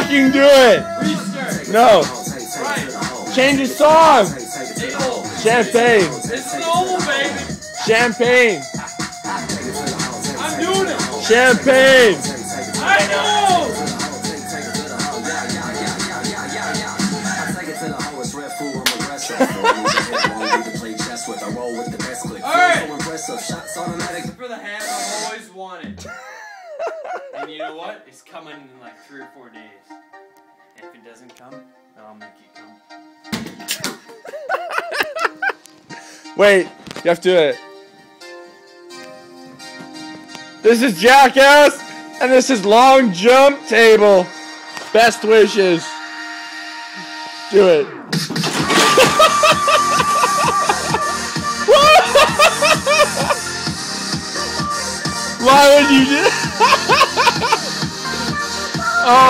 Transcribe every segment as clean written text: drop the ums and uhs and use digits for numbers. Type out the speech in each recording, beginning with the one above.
fucking do it! Restart. No. Right. Change the song. Eagle. Champagne. It's normal, baby. Champagne. I'm doing it. Champagne. I know. Alright. For the hand I've always wanted. And you know what? It's coming in like 3 or 4 days. And if it doesn't come, then I'll make it come. Wait, you have to do it. This is Jackass, and this is long jump table. Best wishes. Do it. Why would you do? Oh.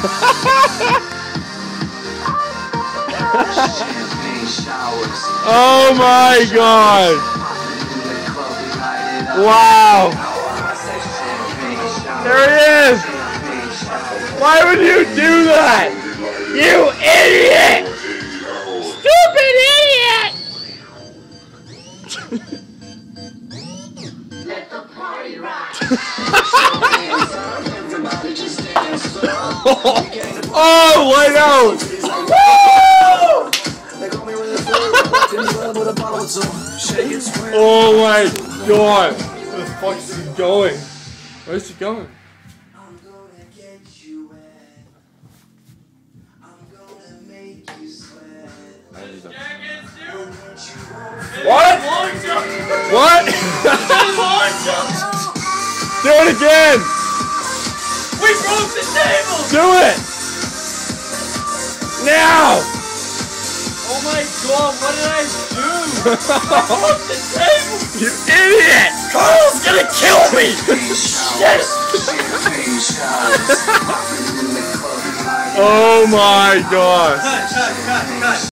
Oh my God! Wow! There he is! Why would you do that? You idiot! Stupid idiot! Let the party rock! Oh, white out! Oh my God! Where the fuck is he going? Where's he going? I'm gonna get you wet. I'm gonna make you sweat. Jackass, dude. What? Long jump. What? Long jump. Do it again! We broke the table. Do it! Now! Oh my God, what did I do? I broke the table! You idiot! Carl's gonna kill me! Shit! Oh my God! Cut.